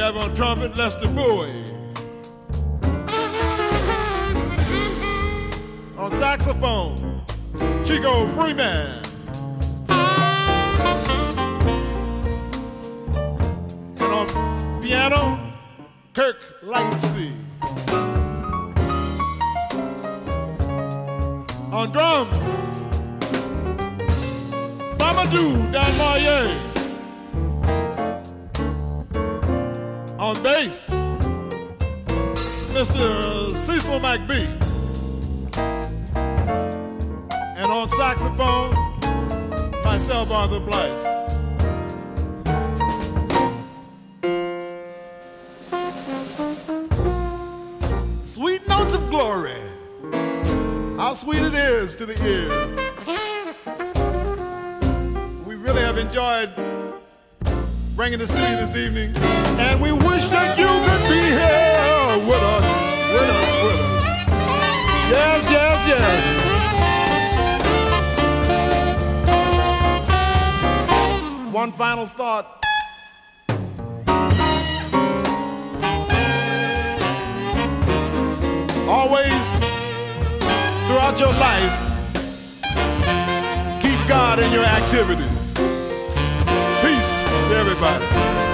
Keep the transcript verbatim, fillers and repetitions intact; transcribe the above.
have on trumpet Lester Bowie. On saxophone, Chico Freeman. And on piano, Kirk Lightsey. On drums, Famadou Dan Moye. On bass, Mister Cecil Mcbee. And on saxophone, myself, Arthur Blythe. Sweet notes of glory. How sweet it is to the ears. We really have enjoyed bringing this to you this evening, and we wish that you could be here with us, with us, with us. Yes, yes, yes. One final thought. Always, throughout your life, keep God in your activities. Peace to everybody.